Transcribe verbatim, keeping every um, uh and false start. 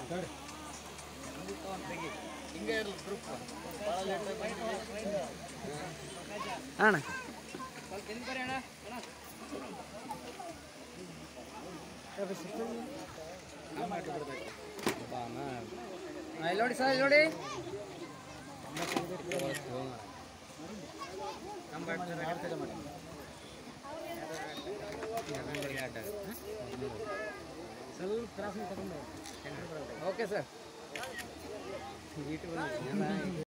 ಅಣ್ಣ ಇಲ್ಲಿ ನೋಡಿ ಸರ್, ಇಲ್ಲಿ ನೋಡಿ ಸ್ವಲ್ಪ ಕ್ರಾಸ್ ತಗೊಂಡು ಓಕೆ ಸರ್.